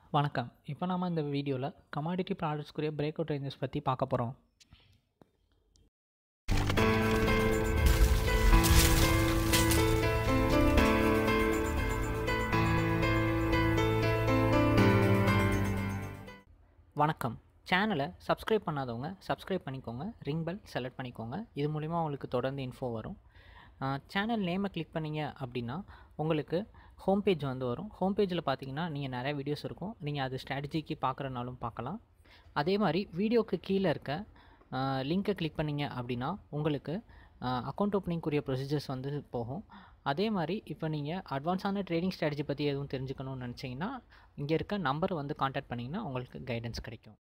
வணக்கம். இப்போ நாம இந்த வீடியோவில் கமாடிட்டி ப்ராடக்ட்ஸ்க்குரிய பிரேக் அவுட் ரேஞ்சஸ் பற்றி பார்க்க போகிறோம். வணக்கம். சேனலை சப்ஸ்கிரைப் பண்ணாதவங்க சப்ஸ்கிரைப் பண்ணிக்கோங்க, ரிங் பெல் செலக்ட் பண்ணிக்கோங்க. இது மூலிமா உங்களுக்கு தொடர்ந்து இன்ஃபோ வரும். சேனல் நேமை கிளிக் பண்ணிங்க அப்படின்னா உங்களுக்கு ஹோம் பேஜ் வரும். ஹோம் பேஜில் பார்த்தீங்கன்னா நீங்கள் நிறைய வீடியோஸ் இருக்கும். நீங்கள் அது ஸ்ட்ராட்டஜிக்கு பார்க்குறனாலும் பார்க்கலாம். அதே மாதிரி வீடியோக்கு கீழே இருக்க லிங்க்கை கிளிக் பண்ணிங்க அப்படின்னா உங்களுக்கு அக்கௌண்ட் ஓப்பனிங்குரிய ப்ரொசீஜர்ஸ் போகும். அதே மாதிரி இப்போ நீங்கள் அட்வான்ஸான ட்ரேடிங் ஸ்ட்ராட்டஜி பற்றி எதுவும் தெரிஞ்சுக்கணும்னு நினச்சிங்கன்னா இங்கே இருக்க நம்பர் காண்டாக்ட் பண்ணிங்கன்னா உங்களுக்கு கைடன்ஸ் கிடைக்கும்.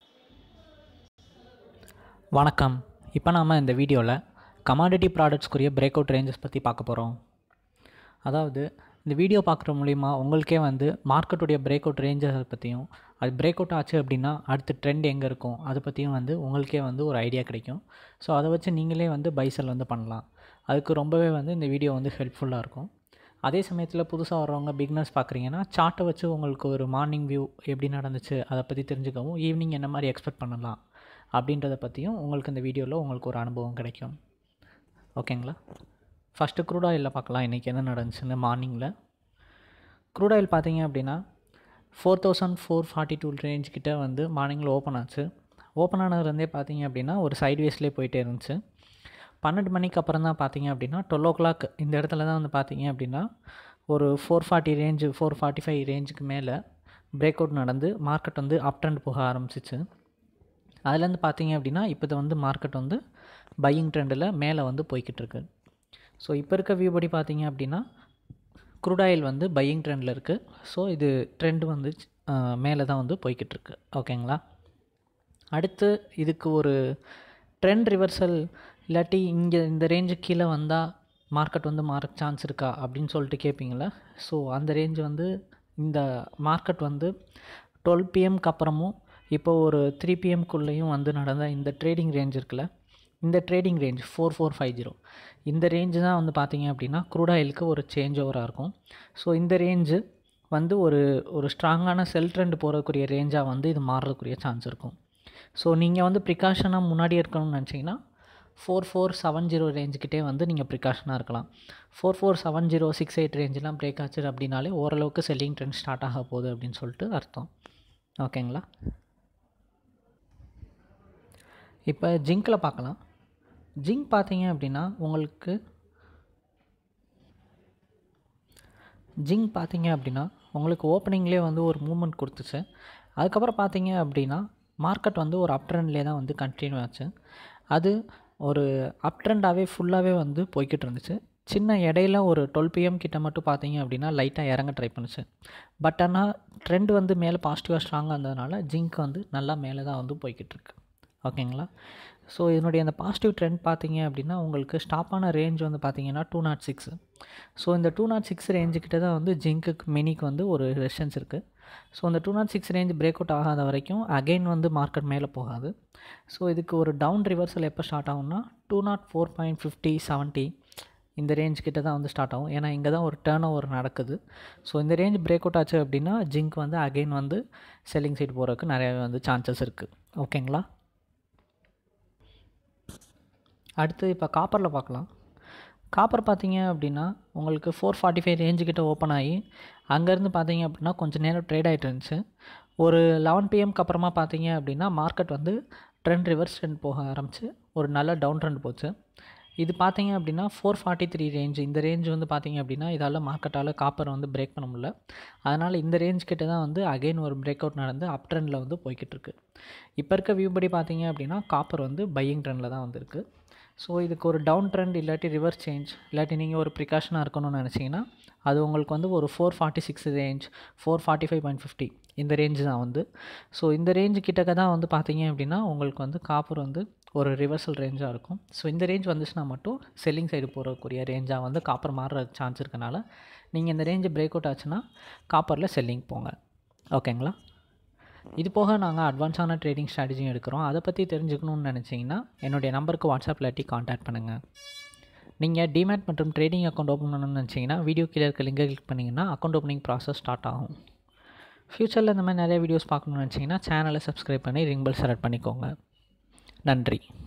வணக்கம். இப்போ நாம் இந்த வீடியோவில் கமாடிட்டி ப்ராடக்ட்ஸ்க்குரிய பிரேக் அவுட் ரேஞ்சஸ் பற்றி பார்க்க போகிறோம். அதாவது இந்த வீடியோ பார்க்குற மூலிமா உங்களுக்கே மார்க்கெட்டுடைய பிரேக் அவுட் ரேஞ்சஸ் பற்றியும், அது பிரேக் அவுட் ஆச்சு அப்படின்னா அடுத்த ட்ரெண்ட் எங்கே இருக்கும் அதை பற்றியும் உங்களுக்கே ஒரு ஐடியா கிடைக்கும். ஸோ அதை வச்சு நீங்களே பை செல் பண்ணலாம். அதுக்கு ரொம்பவே இந்த வீடியோ ஹெல்ப்ஃபுல்லாக இருக்கும். அதே சமயத்தில் புதுசாக வர்றவங்க பிகினர்ஸ் பார்க்குறீங்கன்னா சார்ட்டை வச்சு உங்களுக்கு ஒரு மார்னிங் வியூ எப்படி நடந்துச்சு அதை பற்றி தெரிஞ்சுக்கவும், ஈவினிங் என்ன மாதிரி எக்ஸ்பெக்ட் பண்ணலாம் அப்படின்றத பற்றியும் உங்களுக்கு இந்த வீடியோவில் உங்களுக்கு ஒரு அனுபவம் கிடைக்கும். ஓகேங்களா? ஃபஸ்ட்டு க்ரூட் ஆயிலில் பார்க்கலாம். இன்றைக்கி என்ன நடந்துச்சுன்னு. மார்னிங்கில் க்ரூட் ஆயில் பார்த்தீங்க அப்படின்னா 4442 ரேஞ்ச் கிட்டே மார்னிங்கில் ஓப்பன் ஆச்சு. ஓப்பன் ஆனதுலேருந்தே பார்த்தீங்க அப்படின்னா ஒரு சைட்வேஸ்லேயே போயிட்டே இருந்துச்சு. 12 மணிக்கு அப்புறம் தான் பார்த்தீங்க அப்படின்னா 12 o'clock இந்த இடத்துல தான் பார்த்தீங்க அப்படின்னா ஒரு 440 ரேஞ்சு 445 ரேஞ்சுக்கு மேலே பிரேக் அவுட் நடந்து மார்க்கெட் அப் ட்ரெண்ட் போக ஆரம்பிச்சிச்சு. அதுலேருந்து பார்த்தீங்க அப்படின்னா இப்போ மார்க்கெட் பையிங் ட்ரெண்டில் மேலே போய்கிட்டு இருக்கு. ஸோ இப்போ இருக்க வியூ படி பார்த்தீங்க அப்படின்னா க்ரூட் ஆயில் பையிங் ட்ரெண்டில் இருக்குது. ஸோ இது ட்ரெண்டு மேலே தான் போய்கிட்டு இருக்கு. ஓகேங்களா? அடுத்து இதுக்கு ஒரு ட்ரெண்ட் ரிவர்சல் இல்லாட்டி இங்கே இந்த ரேஞ்சு கீழே வந்தால் மார்க்கெட் மாற சான்ஸ் இருக்கா அப்படின்னு சொல்லிட்டு கேட்பீங்களா? ஸோ அந்த ரேஞ்சு இந்த மார்க்கெட் 12 PM அப்புறமும் இப்போ ஒரு 3 PM நடந்த இந்த ட்ரேடிங் ரேஞ்ச் இருக்குல்ல, இந்த ட்ரேடிங் ரேஞ்ச் 4450 இந்த ரேஞ்சு தான் பார்த்தீங்க அப்படின்னா க்ரூட் ஆயிலுக்கு ஒரு சேஞ்ச் ஓவராக இருக்கும். ஸோ இந்த ரேஞ்சு ஒரு ஸ்ட்ராங்கான செல் ட்ரெண்ட் போகிறதுக்குரிய ரேஞ்சாக இது மாறுறதுக்குரிய சான்ஸ் இருக்கும். ஸோ நீங்கள் ப்ரிகாஷனாக முன்னாடி இருக்கணும்னு நினச்சிங்கன்னா 4470 ரேஞ்சுக்கிட்டே நீங்கள் ப்ரிகாஷனாக இருக்கலாம். 447068 ரேஞ்செலாம் பிரேக் ஆச்சு அப்படின்னாலே ஓரளவுக்கு செல்லிங் ட்ரெண்ட் ஸ்டார்ட் ஆக போகுது அப்படின்னு சொல்லிட்டு அர்த்தம். ஓகேங்களா? இப்போ ஜிங்கில் பார்க்கலாம். ஜிங்க் பார்த்தீங்க அப்படின்னா உங்களுக்கு ஓப்பனிங்லேயே ஒரு மூவ்மெண்ட் கொடுத்துச்சு. அதுக்கப்புறம் பார்த்தீங்க அப்படின்னா மார்க்கெட் ஒரு அப் ட்ரெண்ட்லேயே தான் கண்டினியூ ஆச்சு. அது ஒரு அப் ட்ரெண்டாகவே ஃபுல்லாகவே போய்கிட்டு இருந்துச்சு. சின்ன இடையில ஒரு 12 PM கிட்ட மட்டும் பார்த்தீங்க அப்படின்னா லைட்டாக இறங்க ட்ரை பண்ணுச்சு. பட் ஆனால் ட்ரெண்ட் மேலே பாசிட்டிவாக ஸ்ட்ராங்காக இருந்ததுனால ஜிங்க் நல்லா மேலே தான் போய்கிட்டு இருக்கு. ஓகேங்களா? ஸோ இதனுடைய அந்த பாசிட்டிவ் ட்ரெண்ட் பார்த்தீங்க அப்படின்னா உங்களுக்கு ஸ்டாப்பான ரேஞ்ச் பார்த்தீங்கன்னா 206. ஸோ இந்த 206 ரேஞ்சுக்கிட்ட தான் ஜிங்க்குக்கு மினிக்கு ஒரு ரெசிஸ்டன்ஸ் இருக்குது. ஸோ இந்த 206 ரேஞ்ச் பிரேக் அவுட் ஆகாத வரைக்கும் அகைன் மார்க்கெட் மேலே போகாது. ஸோ இதுக்கு ஒரு டவுன் ரிவர்சல் எப்போ ஸ்டார்ட் ஆகும்னா 204.50 70 இந்த ரேஞ்ச் கிட்ட தான் ஸ்டார்ட் ஆகும். ஏன்னா இங்கே தான் ஒரு டேர்ன் ஓவர் நடக்குது. ஸோ இந்த ரேஞ்ச் பிரேக் அவுட் ஆச்சு அப்படின்னா ஜிங்க் அகைன் செல்லிங் சைடு போகிறதுக்கு நிறையாவே சான்சஸ் இருக்குது. ஓகேங்களா? அடுத்து இப்போ காப்பரில் பார்க்கலாம். காப்பர் பார்த்தீங்க அப்படின்னா உங்களுக்கு 445 ரேஞ்சுக்கிட்ட ஓப்பன் ஆகி அங்கேருந்து பார்த்தீங்க அப்படின்னா கொஞ்சம் நேரம் ட்ரேட் ஆகிட்டு இருந்துச்சு. ஒரு 11 PM அப்புறமா பார்த்தீங்க அப்படின்னா மார்க்கெட் ட்ரெண்ட் ரிவர்ஸ் ட்ரெண்ட் போக ஆரம்பிச்சு ஒரு நல்ல டவுன் ட்ரெண்ட் போச்சு. இது பார்த்தீங்க அப்படின்னா 443 ரேஞ்சு இந்த ரேஞ்ச் பார்த்தீங்க அப்படின்னா இதால் மார்க்கெட்டால் காப்பர் பிரேக் பண்ண முடியல. அதனால் இந்த ரேஞ்ச் கிட்ட தான் அகைன் ஒரு பிரேக் அவுட் நடந்து அப் ட்ரெண்டில் போய்கிட்டு இருக்கு. இப்போ இருக்க வியூ படி பார்த்தீங்க அப்படின்னா காப்பர் பையிங் ட்ரெண்டில் தான் இருக்குது. ஸோ இதுக்கு ஒரு டவுன் ட்ரெண்ட் இல்லாட்டி ரிவர்ஸ் சேஞ்ச் இல்லாட்டி நீங்கள் ஒரு ப்ரிகாஷனாக இருக்கணும்னு நினச்சிங்கன்னா அது உங்களுக்கு ஒரு 446 ரேஞ்ச் 445.50 இந்த ரேஞ்சு தான் ஸோ இந்த ரேஞ்சு கிட்டக்க தான் பார்த்தீங்க அப்படின்னா உங்களுக்கு காப்பர் ஒரு ரிவர்சல் ரேஞ்சாக இருக்கும். ஸோ இந்த ரேஞ்ச் வந்துச்சுன்னா மட்டும் செல்லிங் சைடு போகிறக்கூடிய ரேஞ்சாக காப்பர் மாறுற சான்ஸ் இருக்கனால நீங்கள் இந்த ரேஞ்சு பிரேக் அவுட் ஆச்சுன்னா காப்பரில் செல்லிங் போங்க. ஓகேங்களா? இது போக நாங்கள் அட்வான்ஸான ட்ரேடிங் ஸ்ட்ராட்டஜியும் எடுக்கிறோம். அதை பற்றி தெரிஞ்சுக்கணுன்னு நினச்சிங்கன்னா என்னுடைய நம்பருக்கு வாட்ஸ்அப் இல்லாட்டி காண்டாக்ட் பண்ணுங்கள். நீங்கள் டிமேட் மற்றும் ட்ரேடிங் அக்கௌண்ட் ஓப்பன் பண்ணணும்னு நினச்சிங்கன்னா வீடியோ கீழே இருக்க லிங்கை கிளிக் பண்ணிங்கன்னா அக்கௌண்ட் ஓப்பனிங் ப்ராசஸ் ஸ்டார்ட் ஆகும். ஃப்யூச்சரில் இந்த மாதிரி நிறைய வீடியோஸ் பார்க்கணுன்னு நினச்சிங்கன்னா சேனலை சப்ஸ்கிரைப் பண்ணி ரிங் பெல் செலக்ட் பண்ணிக்கோங்க. நன்றி.